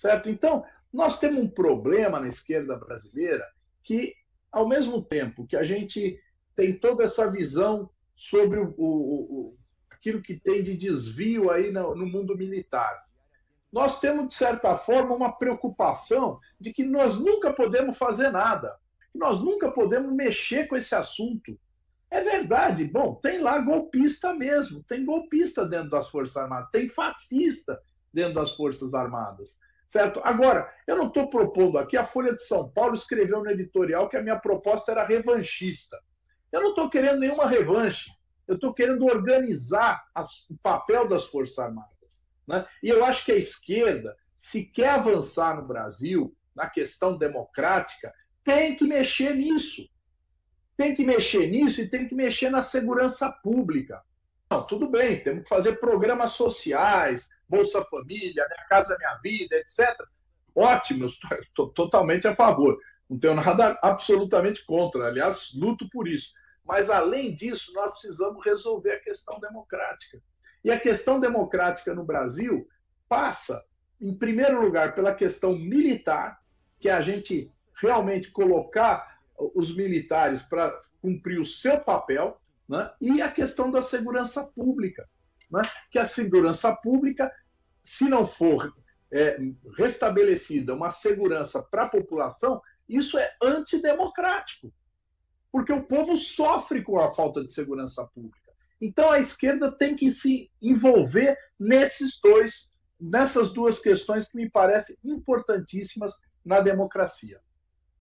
certo? Então, nós temos um problema na esquerda brasileira que, ao mesmo tempo que a gente tem toda essa visão sobre aquilo que tem de desvio aí no mundo militar, nós temos, de certa forma, uma preocupação de que nós nunca podemos fazer nada, que nós nunca podemos mexer com esse assunto. É verdade, bom, tem lá golpista mesmo, tem golpista dentro das Forças Armadas, tem fascista dentro das Forças Armadas, certo? Agora, eu não estou propondo aqui, a Folha de São Paulo escreveu no editorial que a minha proposta era revanchista. Eu não estou querendo nenhuma revanche, eu estou querendo organizar o papel das Forças Armadas. Né? E eu acho que a esquerda, se quer avançar no Brasil, na questão democrática, tem que mexer nisso. Tem que mexer nisso e tem que mexer na segurança pública. Não, tudo bem, temos que fazer programas sociais, Bolsa Família, Minha Casa Minha Vida, etc. Ótimo, eu estou totalmente a favor. Não tenho nada absolutamente contra. Aliás, luto por isso. Mas, além disso, nós precisamos resolver a questão democrática. E a questão democrática no Brasil passa, em primeiro lugar, pela questão militar, que é a gente realmente colocar os militares para cumprir o seu papel, né? E a questão da segurança pública, né? Que a segurança pública, se não for restabelecida uma segurança para a população, isso é antidemocrático, porque o povo sofre com a falta de segurança pública. Então a esquerda tem que se envolver nessas duas questões que me parecem importantíssimas na democracia.